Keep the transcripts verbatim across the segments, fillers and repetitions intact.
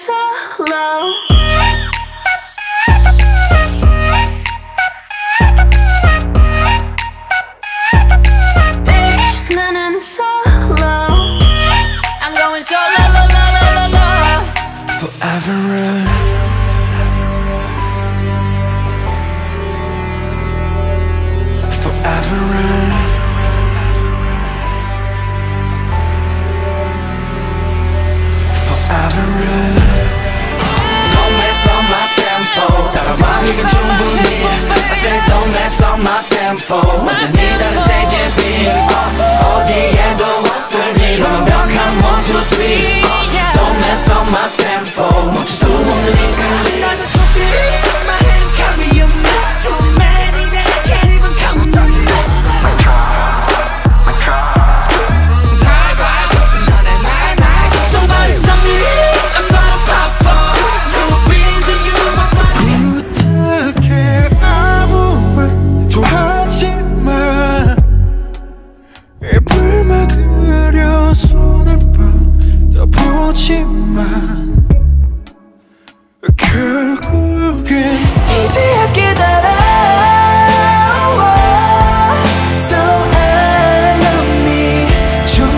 solo. Bitch, 나는 solo. I'm going solo, la la la la la. Forever run. Forever run. Forever run. Don't mess up my tempo. 따라가기엔 충분히. I said don't mess up my tempo. 완전히 다른 세계 빛. 어디에도 없을 일. 완벽한 one two three. Don't mess up my tempo. 멈출 수 없으니까. 나도 좁히. My hands carry a lot too many that I can't even count them. Somebody stop me. I'm gonna pop up. Two beans and you my body. 부탁해 아무 말도 하지마. 입을 막으려 손을 뻗어보지만 결국엔 이제야 깨달아. So I love me. 좀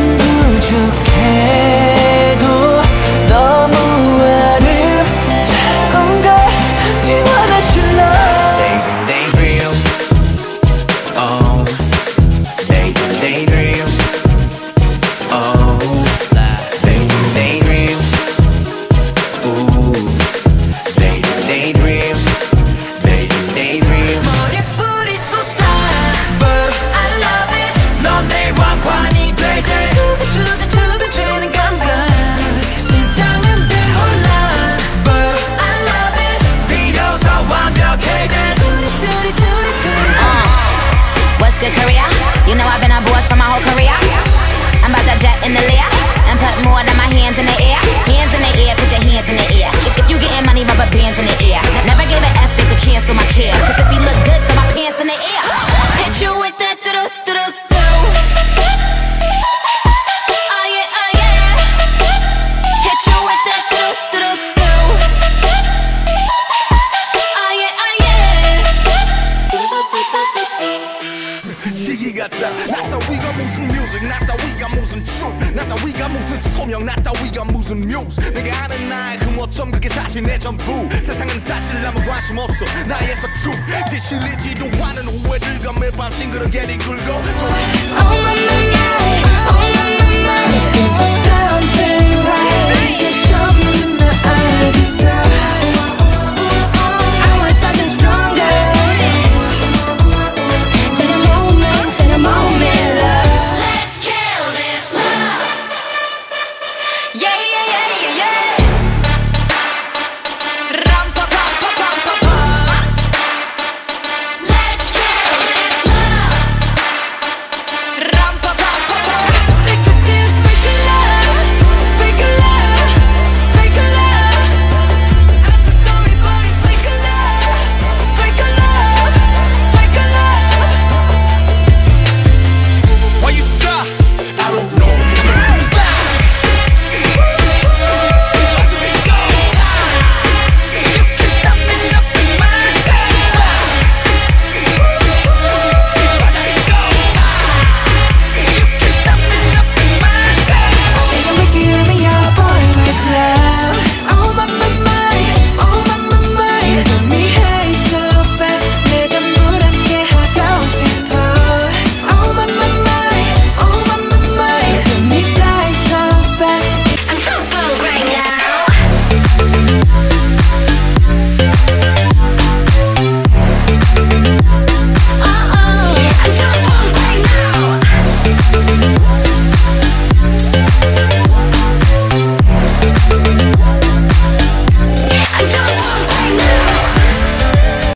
부족해도 너무 아름다운 걸 네 원하실 love. They real. Oh. They they real. Oh. They they real. Ooh. They they real. They they real. 머리뿌리 솟아. But I love it. 넌 내 왕관이 되지. 두근두근 되는 감각. 심장은 대혼란. But I love it. 비로소 완벽해져. 두리 두리 두리 두리. What's good, Korea? You know I've been a boss for my whole career. I'm about to jet in the layer and put more than my hands in the air. Hands in the air, put your hands in the air. If, if you getting money, rubber bands in the air. Never gave an F, they could cancel my care. Cause if you look good, throw my pants in the air. Hit you with that do do do do do. Oh yeah, oh yeah. Hit you with that do do do do. Oh yeah, oh yeah. Do do do do do do. 시기 같아. 나 따위가 무슨 뮤직, 나 따위가 무슨 truth, 나 따위가 무슨 소명, 나 따위가 무슨 뮤즈. 내가 아는 나의 그 뭐점 그게 사실 내 전부. 세상은 사실 아무 관심 없어 나의 서춤. 지칠리지도 않은 후회들과 매일 밤 싱그럽게 네 굴고. Oh my, my, my.